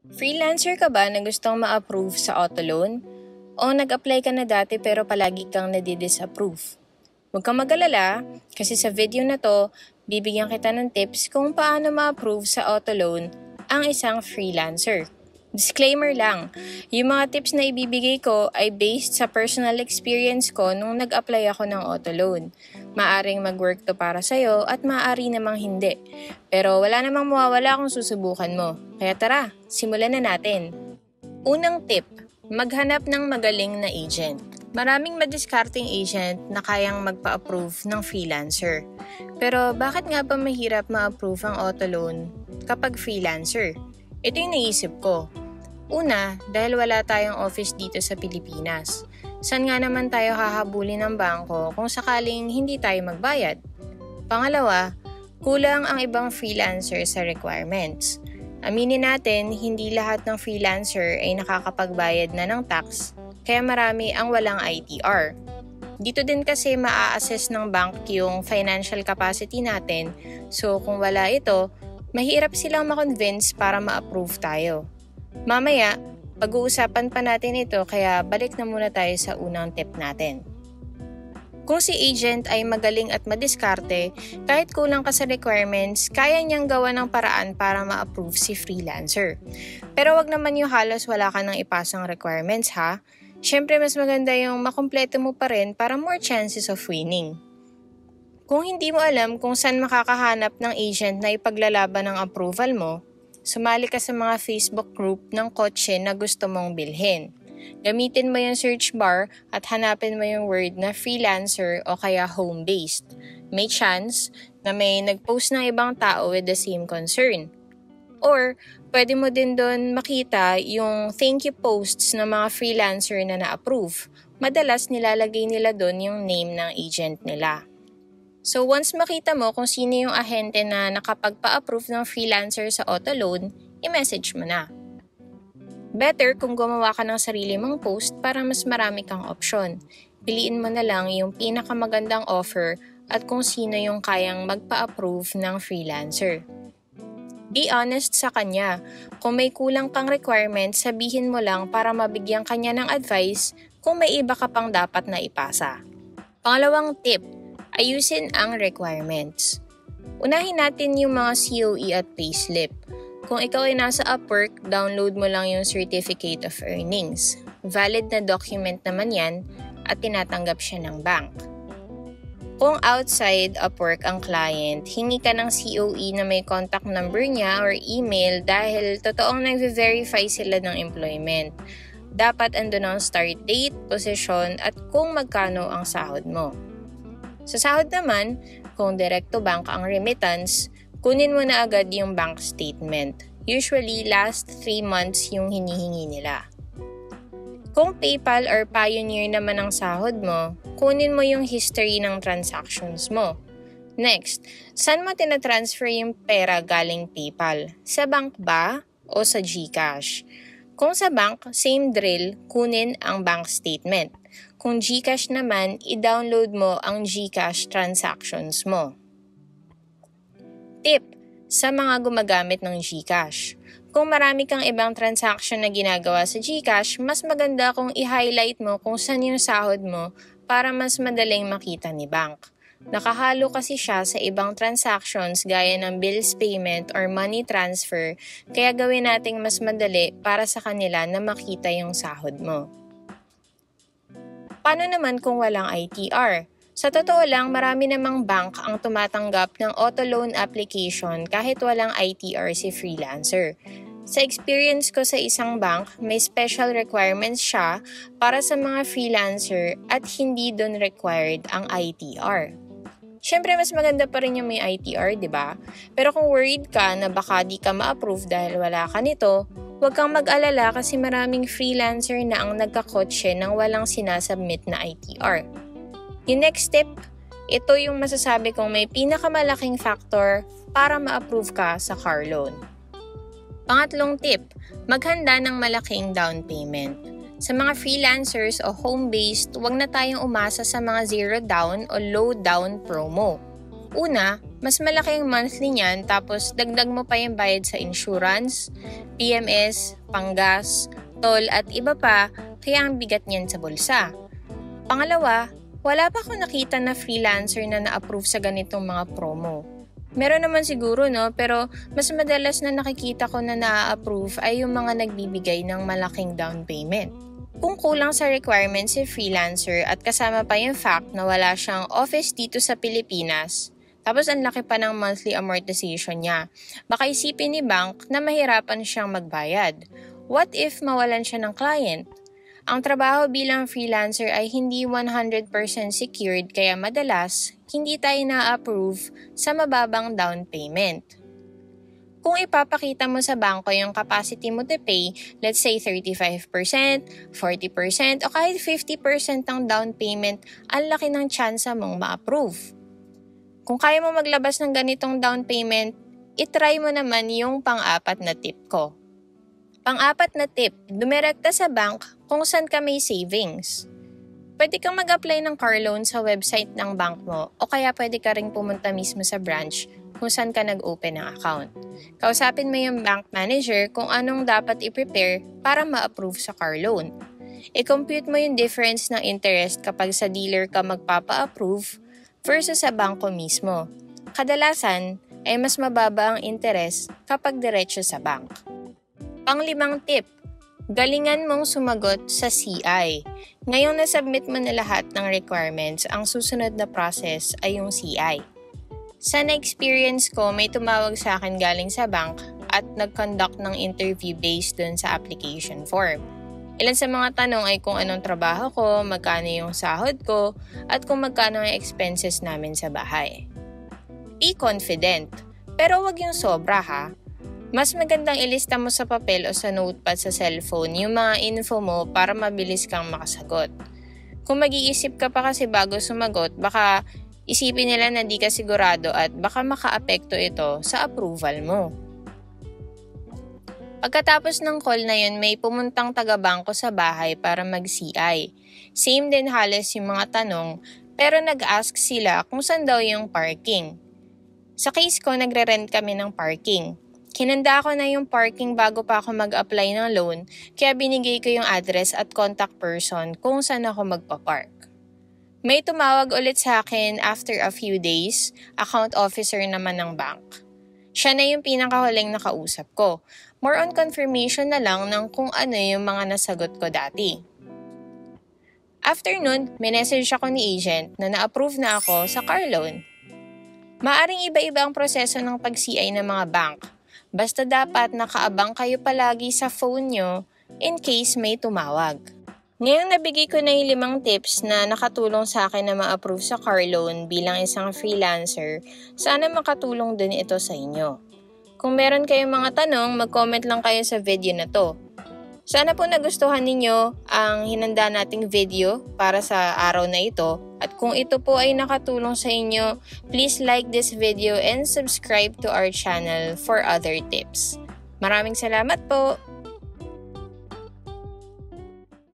Freelancer ka ba na gustong ma-approve sa auto loan? O nag-apply ka na dati pero palagi kang nadi-disapprove? Huwag kang mag-alala kasi sa video na to, bibigyan kita ng tips kung paano ma-approve sa auto loan ang isang freelancer. Disclaimer lang, yung mga tips na ibibigay ko ay based sa personal experience ko nung nag-apply ako ng auto loan. Maaring mag-work to para sa'yo at maaari namang hindi. Pero wala namang mawawala kung susubukan mo. Kaya tara, simulan na natin. Unang tip, maghanap ng magaling na agent. Maraming madiscarding agent na kayang magpa-approve ng freelancer. Pero bakit nga ba mahirap ma-approve ang auto loan kapag freelancer? Ito yung naisip ko. Una, dahil wala tayong office dito sa Pilipinas. Saan nga naman tayo hahabulin ng bangko kung sakaling hindi tayo magbayad? Pangalawa, kulang ang ibang freelancer sa requirements. Aminin natin, hindi lahat ng freelancer ay nakakapagbayad na ng tax, kaya marami ang walang ITR. Dito din kasi maa-assess ng bank yung financial capacity natin, so kung wala ito, mahirap silang ma-convince para ma-approve tayo. Mamaya, pag-uusapan pa natin ito kaya balik na muna tayo sa unang tip natin. Kung si agent ay magaling at madiskarte, kahit kulang ka sa requirements, kaya niyang gawa ng paraan para ma-approve si freelancer. Pero wag naman yung halos wala ka nang ipasang requirements ha. Siyempre mas maganda yung makumpleto mo pa rin para more chances of winning. Kung hindi mo alam kung saan makakahanap ng agent na ipaglalaban ng approval mo, sumali ka sa mga Facebook group ng kotse na gusto mong bilhin. Gamitin mo yung search bar at hanapin mo yung word na freelancer o kaya home-based. May chance na may nag-post ng ibang tao with the same concern. Or, pwede mo din doon makita yung thank you posts ng mga freelancer na na-approve. Madalas nilalagay nila doon yung name ng agent nila. So once makita mo kung sino yung ahente na nakapagpa-approve ng freelancer sa auto loan, i-message mo na. Better kung gumawa ka ng sarili mong post para mas marami kang option. Piliin mo na lang yung pinakamagandang offer at kung sino yung kayang magpa-approve ng freelancer. Be honest sa kanya. Kung may kulang kang requirements, sabihin mo lang para mabigyan kanya ng advice kung may iba ka pang dapat na ipasa. Pangalawang tip, ayusin ang requirements. Unahin natin yung mga COE at payslip. Kung ikaw ay nasa Upwork, download mo lang yung Certificate of Earnings. Valid na document naman yan at tinatanggap siya ng bank. Kung outside Upwork ang client, hingi ka ng COE na may contact number niya or email dahil totoong nag-verify sila ng employment. Dapat andun ang start date, position at kung magkano ang sahod mo. Sa sahod naman, kung direct to bank ang remittance, kunin mo na agad yung bank statement. Usually, last 3 months yung hinihingi nila. Kung PayPal or Payoneer naman ang sahod mo, kunin mo yung history ng transactions mo. Next, saan mo tinatransfer yung pera galing PayPal? Sa bank ba o sa GCash? Kung sa bank, same drill, kunin ang bank statement. Kung GCash naman, i-download mo ang GCash transactions mo. Tip, sa mga gumagamit ng GCash. Kung marami kang ibang transaction na ginagawa sa GCash, mas maganda kung i-highlight mo kung saan yung sahod mo para mas madaling makita ni bank. Nakahalo kasi siya sa ibang transactions gaya ng bills payment or money transfer, kaya gawin nating mas madali para sa kanila na makita yung sahod mo. Paano naman kung walang ITR? Sa totoo lang, marami namang bank ang tumatanggap ng auto loan application kahit walang ITR si freelancer. Sa experience ko sa isang bank, may special requirements siya para sa mga freelancer at hindi doon required ang ITR. Siyempre, mas maganda pa rin yung may ITR, di ba? Pero kung worried ka na baka di ka ma-approve dahil wala ka nito, huwag kang mag-alala kasi maraming freelancer na ang nagkakotse nang walang sinasubmit na ITR. Yung next step, ito yung masasabi kong may pinakamalaking factor para ma-approve ka sa car loan. Pangatlong tip, maghanda ng malaking down payment. Sa mga freelancers o home-based, huwag na tayong umasa sa mga zero down o low down promo. Una, mas malaki ang monthly niyan tapos dagdag mo pa yung bayad sa insurance, PMS, panggas, toll at iba pa, kaya ang bigat niyan sa bulsa. Pangalawa, wala pa akong nakita na freelancer na na-approve sa ganitong mga promo. Meron naman siguro pero mas madalas na nakikita ko na na-approve ay yung mga nagbibigay ng malaking down payment. Kung kulang sa requirements si freelancer at kasama pa yung fact na wala siyang office dito sa Pilipinas, tapos ang laki pa ng monthly amortization niya, baka isipin ni bank na mahirapan siyang magbayad. What if mawalan siya ng client? Ang trabaho bilang freelancer ay hindi 100% secured kaya madalas hindi tayo na-approve sa mababang down payment. Kung ipapakita mo sa bangko yung capacity mo to pay, let's say 35%, 40% o kahit 50% ng down payment, ang laki ng tsansa mong ma-approve. Kung kaya mo maglabas ng ganitong down payment, itry mo naman yung pang-apat na tip ko. Pang-apat na tip, dumirekta sa bank kung saan ka may savings. Pwede kang mag-apply ng car loan sa website ng bank mo o kaya pwede ka ring pumunta mismo sa branch kung saan ka nag-open ng account. Kausapin mo yung bank manager kung anong dapat i-prepare para ma-approve sa car loan. I-compute mo yung difference ng interest kapag sa dealer ka magpapa-approve versus sa bangko mismo. Kadalasan ay mas mababa ang interest kapag diretso sa bank. Pang-limang tip, galingan mong sumagot sa CI. Ngayong nasubmit mo na lahat ng requirements, ang susunod na process ay yung CI. Sa na-experience ko, may tumawag sa akin galing sa bank at nag-conduct ng interview based dun sa application form. Ilan sa mga tanong ay kung anong trabaho ko, magkano yung sahod ko, at kung magkano ang expenses namin sa bahay. Be confident, pero wag yung sobra ha. Mas magandang ilista mo sa papel o sa notepad sa cellphone yung mga info mo para mabilis kang makasagot. Kung mag-iisip ka pa kasi bago sumagot, baka isipin nila na di ka sigurado at baka makaapekto ito sa approval mo. Pagkatapos ng call na yun, may pumuntang taga-bangko sa bahay para mag-CI. Same din halos yung mga tanong, pero nag-ask sila kung saan daw yung parking. Sa case ko, nagre-rent kami ng parking. Kinanda ko na yung parking bago pa ako mag-apply ng loan, kaya binigay ko yung address at contact person kung saan ako magpa-park. May tumawag ulit sa akin after a few days, account officer naman ng bank. Siya na yung pinakahuling nakausap ko. More on confirmation na lang ng kung ano yung mga nasagot ko dati. After nun, minessage ako ni agent na na-approve na ako sa car loan. Maaring iba-iba ang proseso ng pag-CI ng mga bank. Basta dapat nakaabang kayo palagi sa phone nyo in case may tumawag. Ngayong nabigay ko na yung 5 tips na nakatulong sa akin na ma-approve sa car loan bilang isang freelancer, sana makatulong din ito sa inyo. Kung meron kayong mga tanong, mag-comment lang kayo sa video na to. Sana po nagustuhan ninyo ang hinanda nating video para sa araw na ito. At kung ito po ay nakatulong sa inyo, please like this video and subscribe to our channel for other tips. Maraming salamat po!